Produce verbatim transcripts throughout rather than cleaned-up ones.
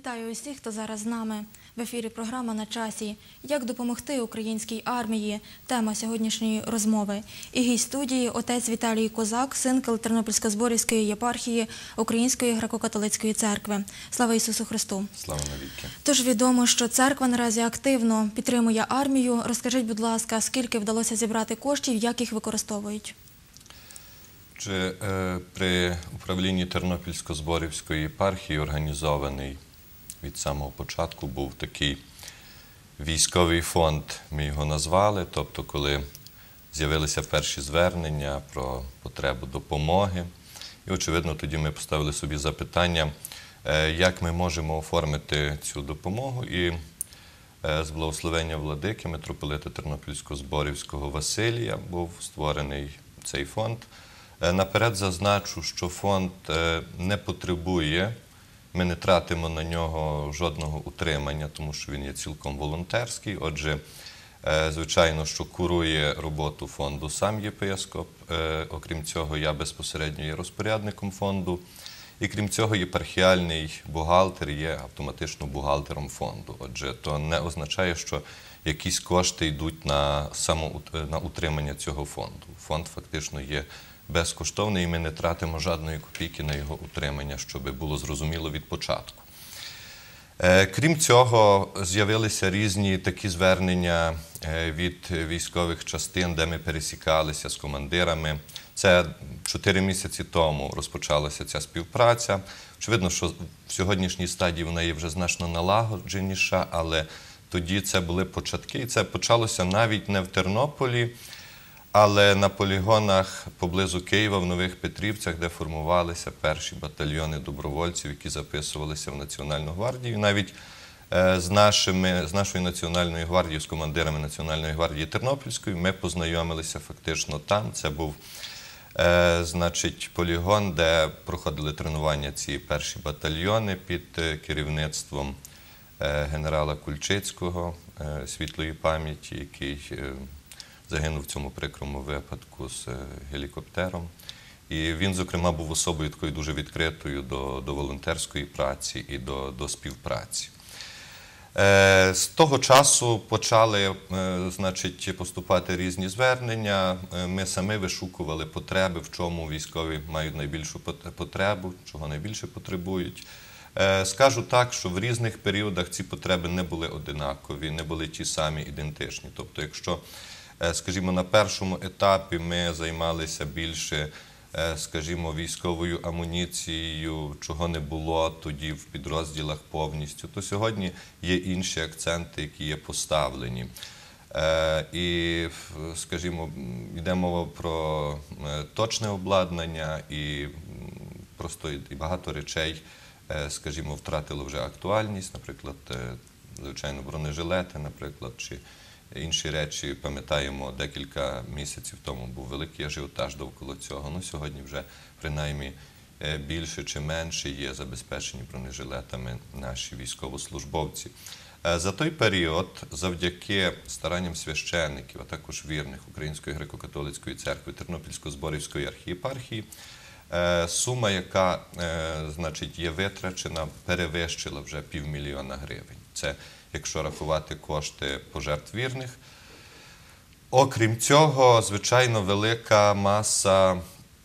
Вітаю усіх, хто зараз з нами. В ефірі програма «На часі». Як допомогти українській армії? Тема сьогоднішньої розмови. І гість студії – отець Віталій Козак, синкел Тернопільсько-Зборівської єпархії Української греко-католицької церкви. Слава Ісусу Христу! Слава навіки! Тож відомо, що церква наразі активно підтримує армію. Розкажіть, будь ласка, скільки вдалося зібрати коштів, як їх використовують? При управлінні Тернопільсько-Зборівської єпархії організований від самого початку був такий військовий фонд, ми його назвали, тобто коли з'явилися перші звернення про потребу допомоги. І, очевидно, тоді ми поставили собі запитання, як ми можемо оформити цю допомогу. І з благословення владики митрополита Тернопільсько-Зборівського Василія був створений цей фонд. Наперед зазначу, що фонд не потребує, ми не тратимо на нього жодного утримання, тому що він є цілком волонтерський. Отже, звичайно, що курує роботу фонду сам єпископ. Окрім цього, я безпосередньо є розпорядником фонду. І крім цього, єпархіальний бухгалтер є автоматично бухгалтером фонду. Отже, то не означає, що якісь кошти йдуть на, само, на утримання цього фонду. Фонд фактично є безкоштовний, і ми не тратимо жодної копійки на його утримання, щоб було зрозуміло від початку. Крім цього, з'явилися різні такі звернення від військових частин, де ми пересікалися з командирами. Це чотири місяці тому розпочалася ця співпраця. Очевидно, що в сьогоднішній стадії вона є вже значно налагодженіша, але тоді це були початки. І це почалося навіть не в Тернополі, але на полігонах поблизу Києва, в Нових Петрівцях, де формувалися перші батальйони добровольців, які записувалися в Національну гвардію. Навіть з, нашими, з нашою Національною гвардією, з командирами Національної гвардії Тернопільської, ми познайомилися фактично там. Це був е, значить, полігон, де проходили тренування ці перші батальйони під керівництвом е, генерала Кульчицького, е, світлої пам'яті, який е, загинув в цьому прикрому випадку з гелікоптером. І він, зокрема, був особою такою дуже відкритою до, до волонтерської праці і до, до співпраці. Е, з того часу почали е, значить, поступати різні звернення. Е, ми самі вишукували потреби, в чому військові мають найбільшу потребу, чого найбільше потребують. Е, скажу так, що в різних періодах ці потреби не були одинакові, не були ті самі ідентичні. Тобто, якщо скажімо, на першому етапі ми займалися більше, скажімо, військовою амуніцією, чого не було тоді в підрозділах повністю, то сьогодні є інші акценти, які є поставлені. І, скажімо, йде мова про точне обладнання і просто і багато речей, скажімо, втратило вже актуальність, наприклад, звичайно, бронежилети, наприклад, чи інші речі, пам'ятаємо, декілька місяців тому був великий ажіотаж довкола цього. Ну, сьогодні вже, принаймні, більше чи менше є забезпечені бронежилетами наші військовослужбовці. За той період, завдяки старанням священників, а також вірних Української греко-католицької церкви Тернопільсько-Зборівської архієпархії, сума, яка, значить, є витрачена, перевищила вже півмільйона гривень. Це якщо рахувати кошти пожертв вірних. Окрім цього, звичайно, велика маса,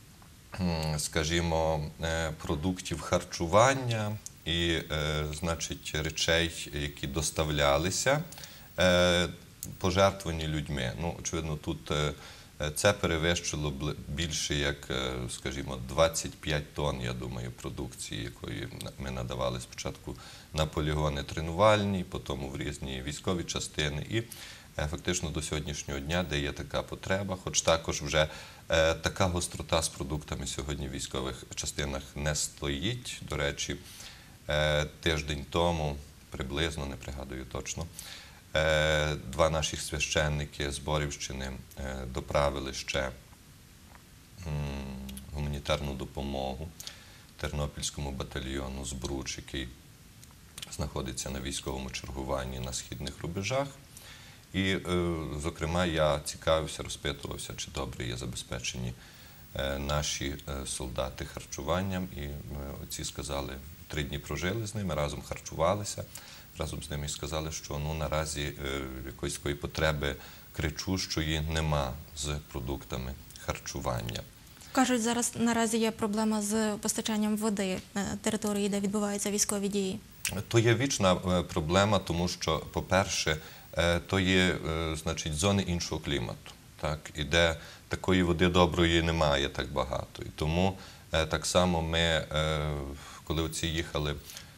скажімо, продуктів харчування і, значить, речей, які доставлялися, пожертвовані людьми. Ну, очевидно, тут це перевищило більше, як, скажімо, двадцять п'ять тонн, я думаю, продукції, якої ми надавали спочатку на полігони тренувальні, потім в різні військові частини. І фактично до сьогоднішнього дня, де є така потреба, хоч також вже така гострота з продуктами сьогодні в військових частинах не стоїть. До речі, тиждень тому, приблизно, не пригадую точно, два наших священники з Борівщини доправили ще гуманітарну допомогу Тернопільському батальйону «Збруч», який знаходиться на військовому чергуванні на східних рубежах. І, зокрема, я цікавився, розпитувався, чи добре є забезпечені наші солдати харчуванням. І отці сказали, три дні прожили з ними, разом харчувалися, разом з ними і сказали, що ну, наразі якоїсь такої потреби кричущої нема з продуктами харчування. Кажуть, зараз наразі є проблема з постачанням води на території, де відбуваються військові дії. То є вічна проблема, тому що, по-перше, то є, значить, зони іншого клімату, так, і де такої води доброї немає так багато. І тому так само ми, коли оці їхали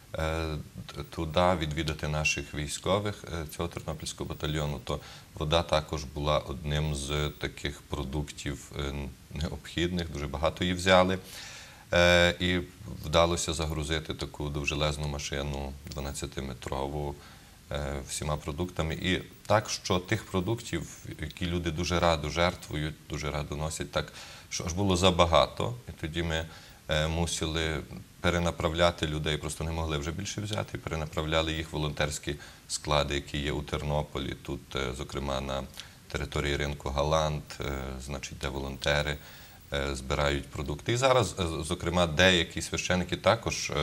туди відвідати наших військових цього Тернопільського батальйону, то вода також була одним з таких продуктів необхідних, дуже багато її взяли. І вдалося загрузити таку довжелезну машину дванадцятиметрову всіма продуктами. І так, що тих продуктів, які люди дуже радо жертвують, дуже радо носять, так, що аж було забагато. І тоді ми мусили перенаправляти людей, просто не могли вже більше взяти, перенаправляли їх в волонтерські склади, які є у Тернополі, тут, зокрема, на території ринку Галант, значить, де волонтери збирають продукти. І зараз, зокрема, деякі священики також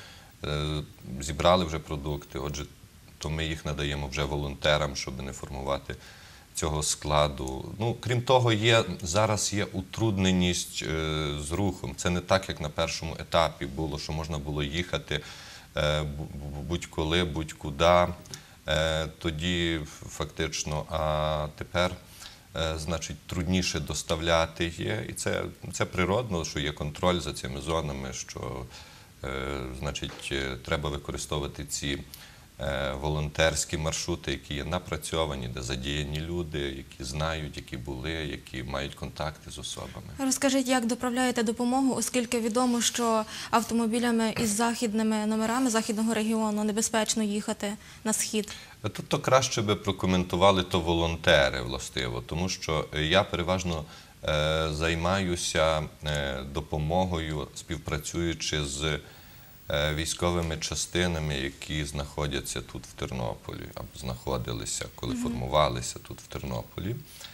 зібрали вже продукти, отже, то ми їх надаємо вже волонтерам, щоб не формувати цього складу. Ну, крім того, є, зараз є утрудненість е, з рухом. Це не так, як на першому етапі було, що можна було їхати е, будь-коли, будь-куди. Е, тоді фактично, а тепер, е, значить, трудніше доставляти є. І це, це природно, що є контроль за цими зонами, що, е, значить, треба використовувати ці волонтерські маршрути, які є напрацьовані, де задіяні люди, які знають, які були, які мають контакти з особами. Розкажіть, як доправляєте допомогу, оскільки відомо, що автомобілями із західними номерами західного регіону небезпечно їхати на схід? Тут то краще би прокоментували то волонтери, властиво, тому що я переважно е, займаюся е, допомогою, співпрацюючи з військовими частинами, які знаходяться тут в Тернополі, або знаходилися, коли mm-hmm. формувалися тут в Тернополі.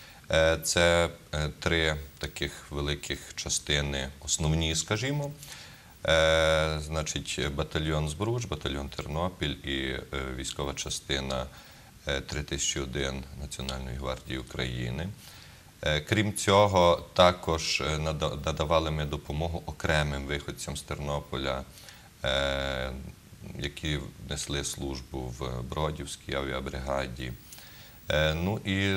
Це три таких великих частини, основні, скажімо. Значить, батальйон Збруч, батальйон Тернопіль і військова частина три тисячі один Національної гвардії України. Крім цього, також надавали ми допомогу окремим виходцям з Тернополя, які несли службу в Бродівській авіабригаді. Ну і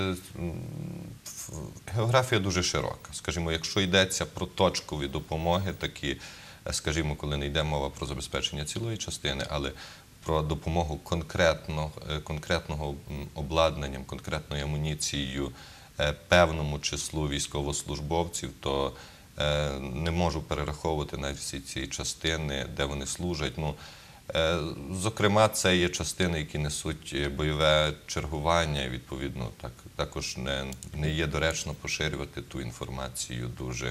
географія дуже широка. Скажімо, якщо йдеться про точкові допомоги, такі, скажімо, коли не йде мова про забезпечення цілої частини, але про допомогу конкретно, конкретного обладнанням, конкретною амуніцією певному числу військовослужбовців, то не можу перераховувати навіть всі ці частини, де вони служать. Ну, зокрема, це є частини, які несуть бойове чергування, і, відповідно, так, також не, не є доречно поширювати ту інформацію дуже,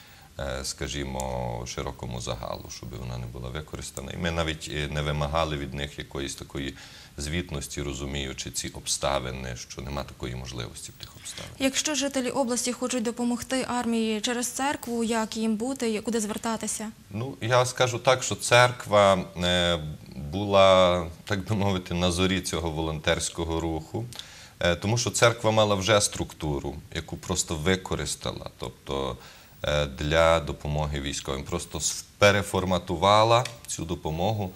скажімо, широкому загалу, щоб вона не була використана. І ми навіть не вимагали від них якоїсь такої звітності, розуміючи ці обставини, що нема такої можливості в тих обставинах. Якщо жителі області хочуть допомогти армії через церкву, як їм бути, куди звертатися? Ну, я скажу так, що церква була, так би мовити, на зорі цього волонтерського руху, тому що церква мала вже структуру, яку просто використала, тобто для допомоги військовим. Просто переформатувала цю допомогу,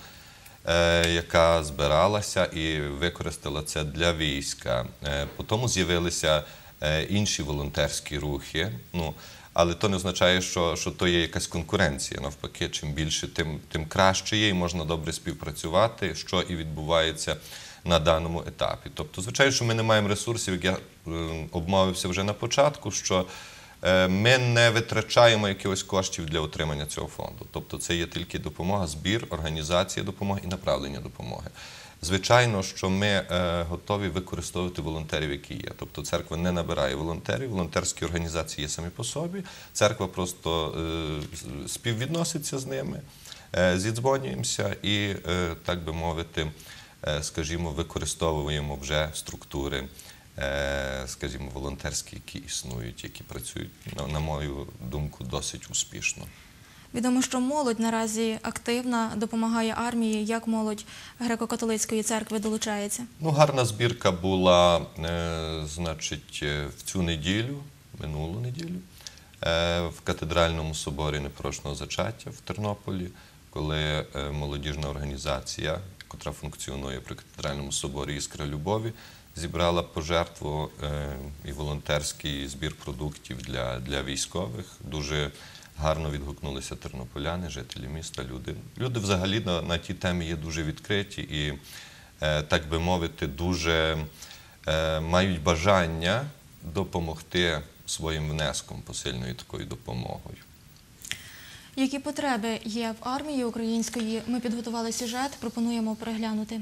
яка збиралася, і використала це для війська. Потім з'явилися інші волонтерські рухи, ну, але то не означає, що, що то є якась конкуренція. Навпаки, чим більше, тим, тим краще є, і можна добре співпрацювати, що і відбувається на даному етапі. Тобто, звичайно, що ми не маємо ресурсів, як я обмовився вже на початку, що ми не витрачаємо якихось коштів для отримання цього фонду. Тобто це є тільки допомога, збір, організація допомоги і направлення допомоги. Звичайно, що ми готові використовувати волонтерів, які є. Тобто церква не набирає волонтерів, волонтерські організації є самі по собі, церква просто співвідноситься з ними, зідзвонюємося і, так би мовити, скажімо, використовуємо вже структури е, скажімо, волонтерські, які існують, які працюють, на, на мою думку, досить успішно. Відомо, що молодь наразі активна, допомагає армії. Як молодь греко-католицької церкви долучається? Ну, гарна збірка була, е, значить, е, в цю неділю, минулу неділю, е, в Катедральному соборі Непорочного Зачаття в Тернополі, коли е, молодіжна організація, яка функціонує при Катедральному соборі «Іскра любові», зібрала пожертву е, і волонтерський збір продуктів для, для військових. Дуже гарно відгукнулися тернополяни, жителі міста, люди. Люди взагалі на, на тій темі є дуже відкриті і, е, так би мовити, дуже е, мають бажання допомогти своїм внеском посильною такою допомогою. Які потреби є в армії української? Ми підготували сюжет, пропонуємо переглянути.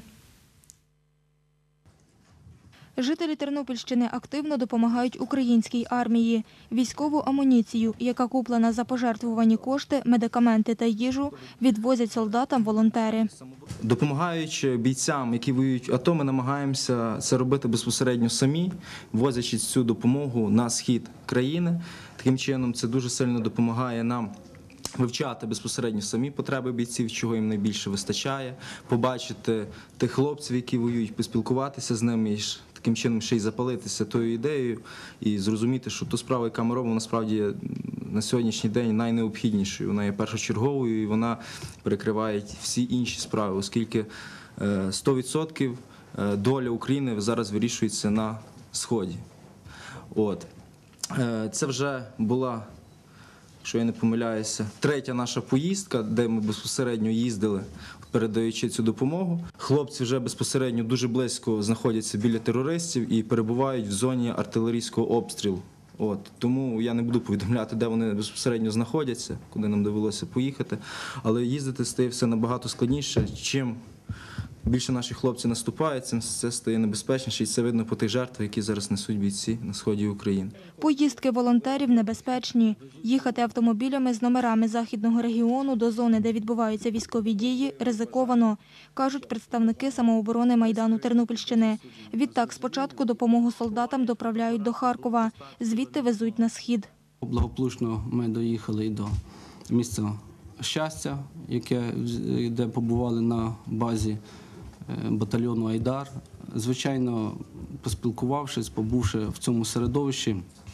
Жителі Тернопільщини активно допомагають українській армії. Військову амуніцію, яка куплена за пожертвувані кошти, медикаменти та їжу, відвозять солдатам волонтери. Допомагаючи бійцям, які воюють в АТО, ми намагаємося це робити безпосередньо самі, возячи цю допомогу на схід країни. Таким чином, це дуже сильно допомагає нам вивчати безпосередньо самі потреби бійців, чого їм найбільше вистачає, побачити тих хлопців, які воюють, поспілкуватися з ними і ж таким чином ще й запалитися тою ідеєю і зрозуміти, що ту справу, яка ми робимо, насправді є на сьогоднішній день найнеобхіднішою. Вона є першочерговою і вона перекриває всі інші справи, оскільки сто відсотків доля України зараз вирішується на Сході. От. Це вже була, якщо я не помиляюся, третя наша поїздка, де ми безпосередньо їздили, передаючи цю допомогу. Хлопці вже безпосередньо дуже близько знаходяться біля терористів і перебувають в зоні артилерійського обстрілу. От. Тому я не буду повідомляти, де вони безпосередньо знаходяться, куди нам довелося поїхати. Але їздити стає все набагато складніше. Чим більше наші хлопці наступають, цим це стає небезпечніше, і це видно по тих жертвах, які зараз несуть бійці на сході України. Поїздки волонтерів небезпечні. Їхати автомобілями з номерами західного регіону до зони, де відбуваються військові дії, ризиковано, кажуть представники самооборони Майдану Тернопільщини. Відтак, спочатку допомогу солдатам доправляють до Харкова, звідти везуть на схід. Благополучно ми доїхали і до місця щастя, яке, де побували на базі батальйону «Айдар». Звичайно, поспілкувавшись, побувши в цьому середовищі,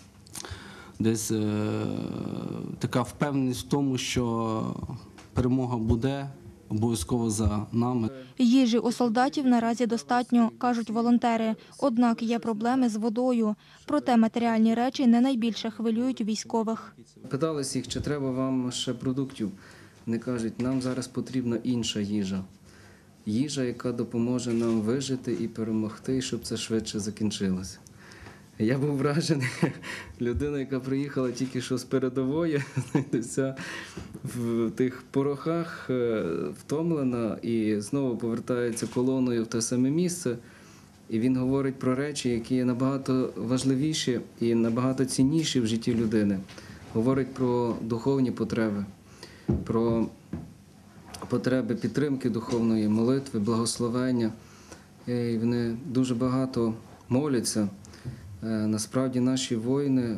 десь е, така впевненість в тому, що перемога буде обов'язково за нами. Їжі у солдатів наразі достатньо, кажуть волонтери. Однак є проблеми з водою. Проте матеріальні речі не найбільше хвилюють військових. Питалися їх, чи треба вам ще продуктів. Вони кажуть, нам зараз потрібна інша їжа. Їжа, яка допоможе нам вижити і перемогти, щоб це швидше закінчилося. Я був вражений, людина, яка приїхала тільки що з передової, вся в тих порохах, втомлена, і знову повертається колоною в те саме місце. І він говорить про речі, які є набагато важливіші і набагато цінніші в житті людини. Говорить про духовні потреби, про потреби підтримки духовної, молитви, благословення. І вони дуже багато моляться. Насправді наші воїни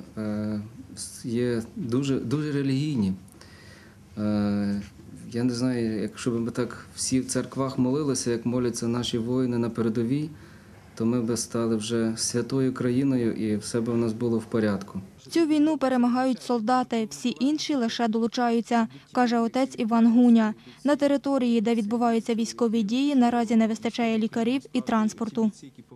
є дуже, дуже релігійні. Я не знаю, якщо б ми так всі в церквах молилися, як моляться наші воїни на передовій, то ми б стали вже святою країною і все б у нас було в порядку. Цю війну перемагають солдати, всі інші лише долучаються, каже отець Іван Гуня. На території, де відбуваються військові дії, наразі не вистачає лікарів і транспорту.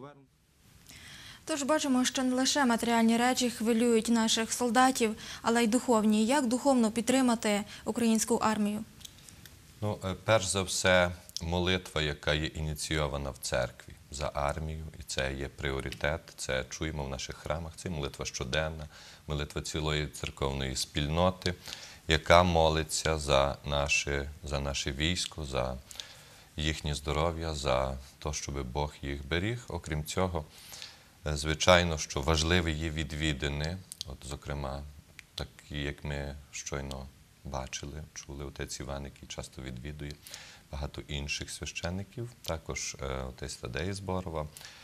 Тож бачимо, що не лише матеріальні речі хвилюють наших солдатів, але й духовні. Як духовно підтримати українську армію? Ну, перш за все, молитва, яка є ініційована в церкві за армію, і це є пріоритет, це чуємо в наших храмах, це молитва щоденна, молитва цілої церковної спільноти, яка молиться за наше, за наше військо, за їхнє здоров'я, за те, щоб Бог їх беріг. Окрім цього, звичайно, що важливі є відвідини, от, зокрема, такі, як ми щойно бачили, чули, отець Іван, який часто відвідує, багато інших священиків, також отець Тадей з Борова.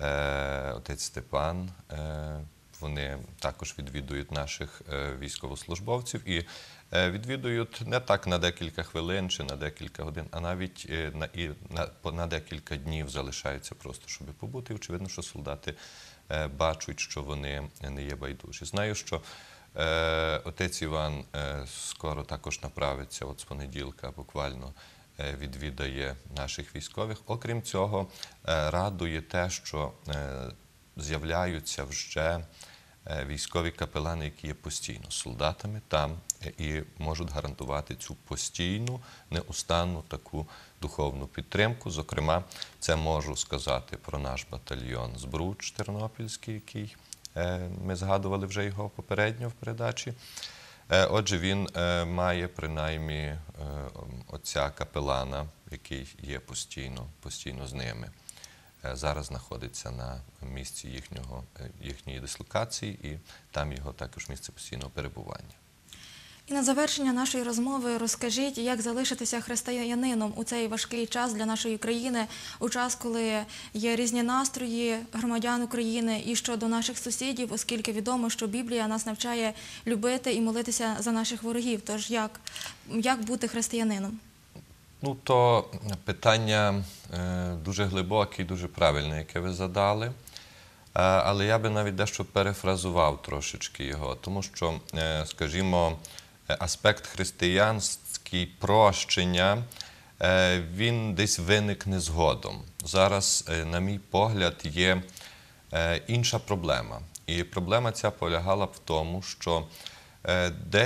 е, отець Степан. Е, вони також відвідують наших е, військовослужбовців і е, відвідують не так на декілька хвилин чи на декілька годин, а навіть е, на, і на, по- на декілька днів залишаються просто, щоб побути. І очевидно, що солдати е, бачать, що вони не є байдужі. Знаю, що е, отець Іван е, скоро також направиться, от з понеділка буквально, е, відвідає наших військових. Окрім цього, е, радує те, що е, з'являються вже е, військові капелани, які є постійно з солдатами там е, і можуть гарантувати цю постійну, неустанну таку духовну підтримку. Зокрема, це можу сказати про наш батальйон Збруч Тернопільський, який е, ми згадували вже його попередньо в передачі. Е, Отже, він е, має принаймні е, отця капелана, який є постійно, постійно з ними. Е, Зараз знаходиться на місці їхнього, е, їхньої дислокації, і там його також місце постійного перебування. І на завершення нашої розмови розкажіть, як залишитися християнином у цей важкий час для нашої країни, у час, коли є різні настрої громадян України і щодо наших сусідів, оскільки відомо, що Біблія нас навчає любити і молитися за наших ворогів. Тож як, як бути християнином? Ну, то питання е, дуже глибоке і дуже правильне, яке ви задали. Е, але я би навіть дещо перефразував трошечки його, тому що, е, скажімо, аспект християнський прощення, е, він десь виникне згодом. Зараз, е, на мій погляд, є е, інша проблема. І проблема ця полягала б в тому, що е,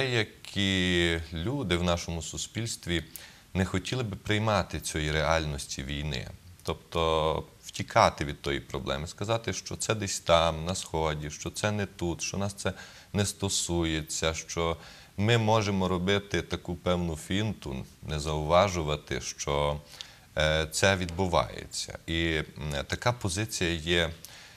деякі люди в нашому суспільстві не хотіли би приймати цієї реальності війни. Тобто втікати від тої проблеми, сказати, що це десь там, на Сході, що це не тут, що нас це не стосується, що ми можемо робити таку певну фінту, не зауважувати, що е, це відбувається. І е, така позиція є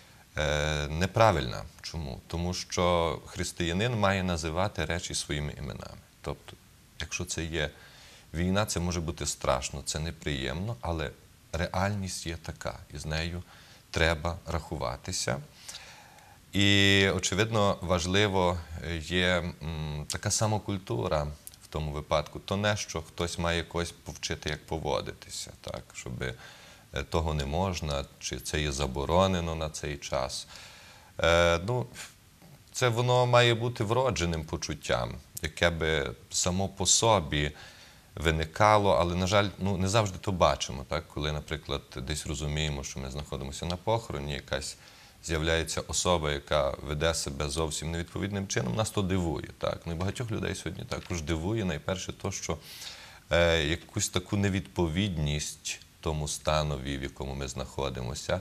е, неправильна. Чому? Тому що християнин має називати речі своїми іменами. Тобто, якщо це є війна, це може бути страшно, це неприємно, але реальність є така, і з нею треба рахуватися. І, очевидно, важливо є м, така самокультура в тому випадку. То не, що хтось має когось повчити, як поводитися, так, щоб того не можна, чи це є заборонено на цей час. Е, ну, це воно має бути вродженим почуттям, яке би само по собі виникало, але, на жаль, ну, не завжди то бачимо. Так? Коли, наприклад, десь розуміємо, що ми знаходимося на похороні, якась з'являється особа, яка веде себе зовсім невідповідним чином, нас то дивує. Так? Ну, і багатьох людей сьогодні також дивує, найперше, то, що е, якусь таку невідповідність тому станові, в якому ми знаходимося,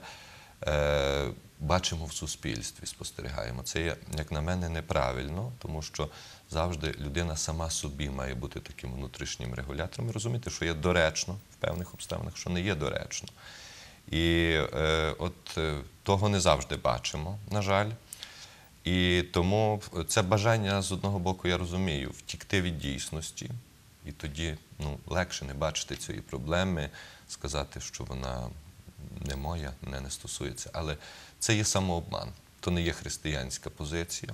е, бачимо в суспільстві, спостерігаємо. Це є, як на мене, неправильно, тому що завжди людина сама собі має бути таким внутрішнім регулятором і розуміти, що є доречно в певних обставинах, що не є доречно. І е, от е, того не завжди бачимо, на жаль. І тому це бажання, з одного боку, я розумію, втікти від дійсності, і тоді ну, легше не бачити цієї проблеми, сказати, що вона не моя, мене не стосується. Але це є самообман, то не є християнська позиція.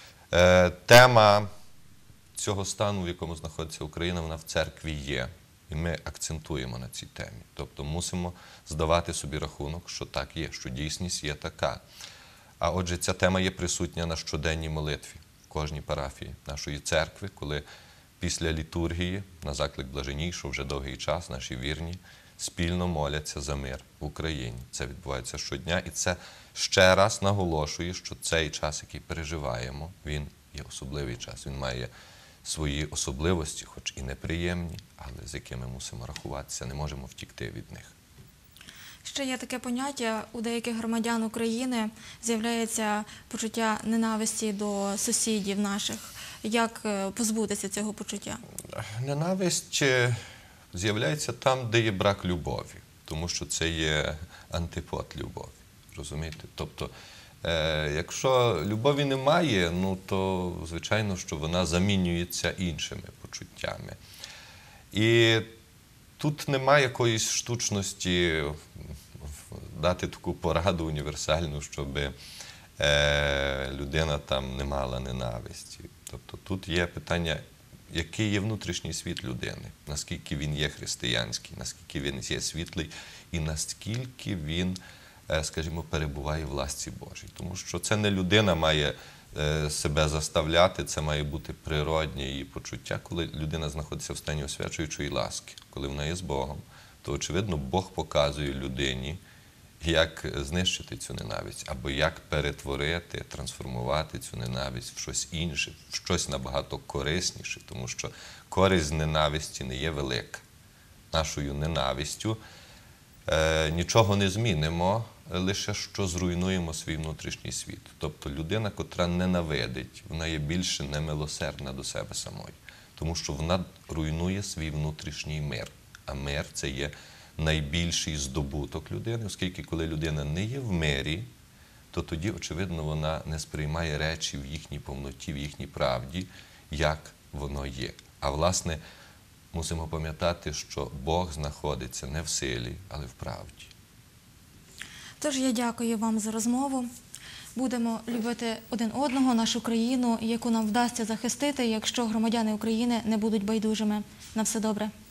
Е, тема цього стану, в якому знаходиться Україна, вона в церкві є. І ми акцентуємо на цій темі. Тобто мусимо здавати собі рахунок, що так є, що дійсність є така. А отже, ця тема є присутня на щоденній молитві в кожній парафії нашої церкви, коли після літургії, на заклик блаженнішого, вже довгий час, наші вірні спільно моляться за мир в Україні. Це відбувається щодня, і це ще раз наголошує, що цей час, який переживаємо, він є особливий час, він має свої особливості, хоч і неприємні, але з якими мусимо рахуватися, не можемо втікти від них. Ще є таке поняття, у деяких громадян України з'являється почуття ненависті до сусідів наших. Як позбутися цього почуття? Ненависть з'являється там, де є брак любові, тому що це є антипод любові, розумієте? Тобто, е, якщо любові немає, ну, то, звичайно, що вона замінюється іншими почуттями. І тут немає якоїсь штучності дати таку пораду універсальну, щоб е, людина там не мала ненависті. Тобто тут є питання, який є внутрішній світ людини, наскільки він є християнський, наскільки він є світлий і наскільки він, е, скажімо, перебуває в ласці Божій. Тому що це не людина має е, себе заставляти, це має бути природнє її почуття, коли людина знаходиться в стані освячуючої ласки, коли вона є з Богом. То, очевидно, Бог показує людині, як знищити цю ненависть, або як перетворити, трансформувати цю ненависть в щось інше, в щось набагато корисніше, тому що користь з ненависті не є велика. Нашою ненавистю е, нічого не змінимо, лише що зруйнуємо свій внутрішній світ. Тобто людина, котра ненавидить, вона є більше немилосердна до себе самої, тому що вона руйнує свій внутрішній мир. А мир – це є найбільший здобуток людини, оскільки коли людина не є в мирі, то тоді, очевидно, вона не сприймає речі в їхній повноті, в їхній правді, як воно є. А, власне, мусимо пам'ятати, що Бог знаходиться не в силі, але в правді. Тож я дякую вам за розмову. Будемо любити один одного, нашу країну, яку нам вдасться захистити, якщо громадяни України не будуть байдужими. На все добре.